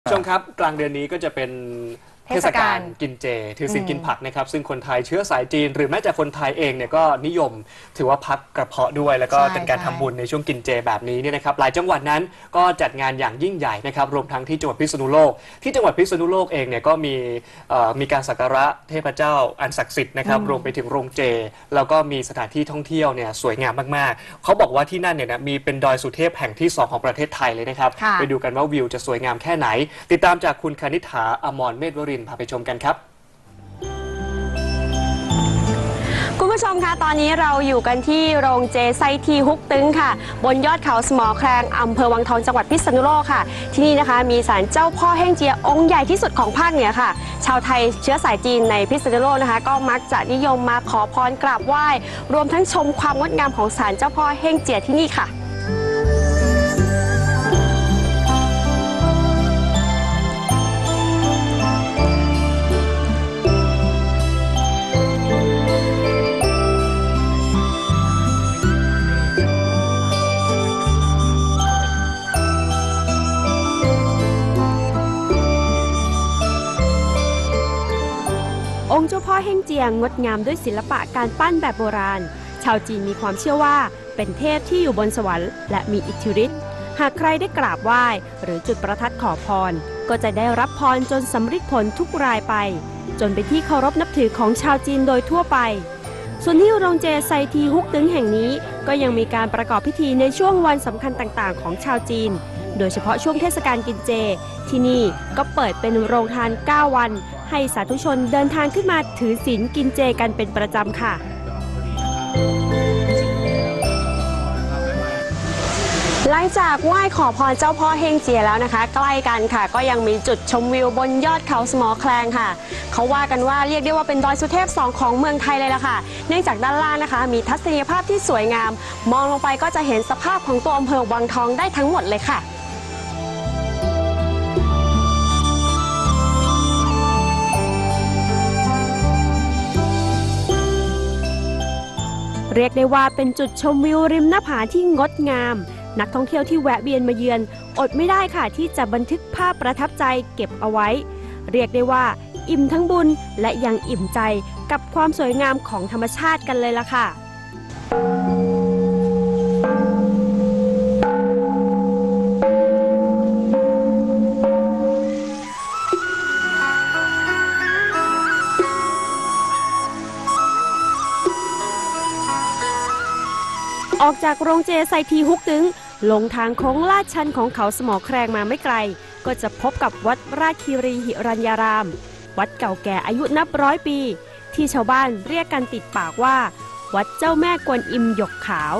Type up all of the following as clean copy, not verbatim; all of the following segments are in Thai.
ผู้ชมครับกลางเดือนนี้ก็จะเป็นเทศกาลกินเจถือศีลกินผักนะครับซึ่งคนไทยเชื้อสายจีนหรือแม้แต่คนไทยเองเนี่ยก็นิยมถือว่าพักกระเพาะด้วยแล้วก็เป็นการทำบุญในช่วงกินเจแบบนี้เนี่ยนะครับหลายจังหวัดนั้นก็จัดงานอย่างยิ่งใหญ่นะครับรวมทั้งที่จังหวัดพิษณุโลกที่จังหวัดพิษณุโลกเองเนี่ยก็มีการสักการะเทพเจ้าอันศักดิ์สิทธิ์นะครับรวมไปถึงโรงเจแล้วก็มีสถานที่ท่องเที่ยวเนี่ยสวยงามมากๆเขาบอกว่าที่นั่นเนี่ยนะมีเป็นดอยสุเทพแห่งที่2ของประเทศไทยเลยนะครับไปดูกันว่าวิวจะสวยงามแค่ไหนติดตามจากคุณคณิษฐาอมรเมธวรินทร์พาไปชมกันครับคุณผู้ชมคะตอนนี้เราอยู่กันที่โรงเจไซทีฮุกตึงค่ะบนยอดเขาสมอแครงอำเภอวังทองจังหวัดพิษณุโลกค่ะที่นี่นะคะมีศาลเจ้าพ่อเฮ่งเจียองค์ใหญ่ที่สุดของภาคเหนือค่ะชาวไทยเชื้อสายจีนในพิษณุโลกนะคะก็มักจะนิยมมาขอพรกราบไหว้รวมทั้งชมความงดงามของศาลเจ้าพ่อเฮ่งเจียที่นี่ค่ะองค์เจ้าพ่อเฮ่งเจียงงดงามด้วยศิลปะการปั้นแบบโบราณชาวจีนมีความเชื่อว่าเป็นเทพที่อยู่บนสวรรค์และมีอิทธิฤทธิ์หากใครได้กราบไหว้หรือจุดประทัดขอพรก็จะได้รับพรจนสำเร็จผลทุกรายไปจนเป็นที่เคารพนับถือของชาวจีนโดยทั่วไปส่วนที่โรงเจไซทีฮุกตึงแห่งนี้ก็ยังมีการประกอบพิธีในช่วงวันสำคัญต่างๆของชาวจีนโดยเฉพาะช่วงเทศกาลกินเจที่นี่ก็เปิดเป็นโรงทาน9วันให้สาธุชนเดินทางขึ้นมาถือศีลกินเจกันเป็นประจำค่ะหลังจากไหว้ขอพรเจ้าพ่อเฮ่งเจียแล้วนะคะใกล้กันค่ะก็ยังมีจุดชมวิวบนยอดเขาสมอแคลงค่ะเขาว่ากันว่าเรียกได้ว่าเป็นดอยสุเทพ2ของเมืองไทยเลยล่ะค่ะเนื่องจากด้านล่างนะคะมีทัศนียภาพที่สวยงามมองลงไปก็จะเห็นสภาพของตัวอำเภอวังทองได้ทั้งหมดเลยค่ะเรียกได้ว่าเป็นจุดชมวิวริมหน้าผาที่งดงามนักท่องเที่ยวที่แวะเวียนมาเยือนอดไม่ได้ค่ะที่จะบันทึกภาพประทับใจเก็บเอาไว้เรียกได้ว่าอิ่มทั้งบุญและยังอิ่มใจกับความสวยงามของธรรมชาติกันเลยล่ะค่ะออกจากโรงเจไซทีฮุกตึงลงทางโค้งลาดชันของเขาสมอแครงมาไม่ไกลก็จะพบกับวัดราชคีรีหิรัญญารามวัดเก่าแก่อายุนับ100 ปีที่ชาวบ้านเรียกกันติดปากว่าวัดเจ้าแม่กวนอิมหยกขาว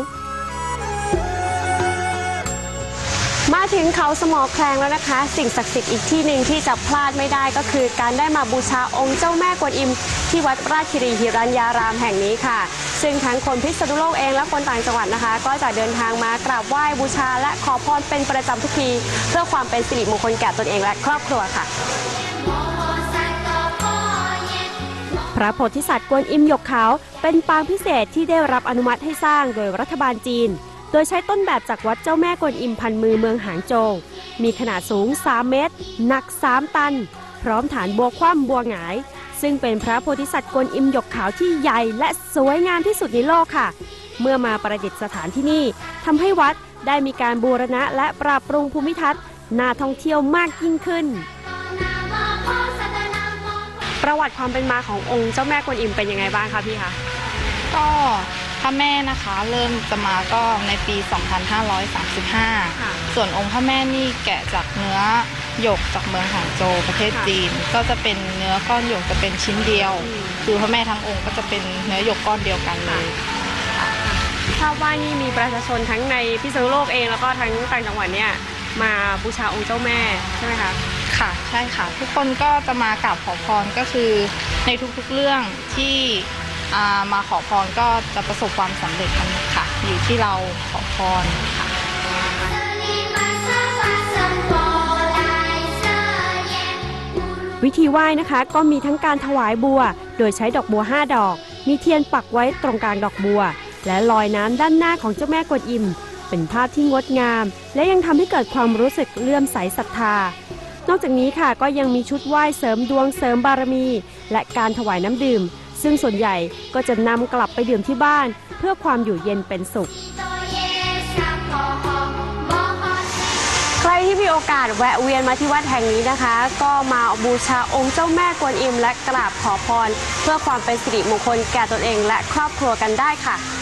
มาถึงเขาสมอแครงแล้วนะคะสิ่งศักดิ์สิทธิ์อีกที่หนึ่งที่จะพลาดไม่ได้ก็คือการได้มาบูชาองค์เจ้าแม่กวนอิมที่วัดราชคีรีหิรัญญารามแห่งนี้ค่ะซึ่งทั้งคนพิษณุโลกเองและคนต่างจังหวัดนะคะก็จะเดินทางมากราบไหว้บูชาและขอพรเป็นประจำทุกปีเพื่อความเป็นสิริมงคลแก่ตนเองและครอบครัวค่ะพระโพธิสัตว์กวนอิมหยกขาวเป็นปางพิเศษที่ได้รับอนุมัติให้สร้างโดยรัฐบาลจีนโดยใช้ต้นแบบจากวัดเจ้าแม่กวนอิมพันมือเมืองหางโจวมีขนาดสูง3 เมตรหนัก3 ตันพร้อมฐานบัวคว่ำบัวหงายซึ่งเป็นพระโพธิสัตว์กวนอิมหยกขาวที่ใหญ่และสวยงามที่สุดในโลกค่ะเมื่อมาประดิษฐานที่นี่ทำให้วัดได้มีการบูรณะและปรับปรุงภูมิทัศน์น่าท่องเที่ยวมากยิ่งขึ้นประวัติความเป็นมาขององค์เจ้าแม่กวนอิมเป็นยังไงบ้างคะพี่คะก็พระแม่นะคะเริ่มจะมาก็ในปี 2535 ส่วนองค์พระแม่นี่แกะจากเนื้อหยกจากเมืองหางโจวประเทศจีนก็จะเป็นเนื้อก้อนหยกจะเป็นชิ้นเดียวคือพระแม่ทั้งองค์ก็จะเป็นเนื้อหยกก้อนเดียวกันเลยทราบว่านี่มีประชาชนทั้งในพิษณุโลกเองแล้วก็ทั้งต่างจังหวัดเนี่ยมาบูชาองค์เจ้าแม่ใช่ไหมคะค่ะใช่ค่ะทุกคนก็จะมากราบขอพรก็คือในทุกๆเรื่องที่มาขอพรก็จะประสบความสำเร็จกันค่ะอยู่ที่เราขอพรค่ะวิธีไหว้นะคะก็มีทั้งการถวายบัวโดยใช้ดอกบัว5 ดอกมีเทียนปักไว้ตรงกลางดอกบัวและลอยน้ำด้านหน้าของเจ้าแม่กวนอิมเป็นภาพที่งดงามและยังทำให้เกิดความรู้สึกเลื่อมใสศรัทธานอกจากนี้ค่ะก็ยังมีชุดไหว้เสริมดวงเสริมบารมี และการถวายน้ำดื่ม ซึ่งส่วนใหญ่ก็จะนำกลับไปดื่มที่บ้านเพื่อความอยู่เย็นเป็นสุข ใครที่มีโอกาสแวะเวียนมาที่วัดแห่งนี้นะคะ ก็มาบูชาองค์เจ้าแม่กวนอิมและกราบขอพรเพื่อความเป็นสิริมงคลแก่ตนเองและครอบครัวกันได้ค่ะ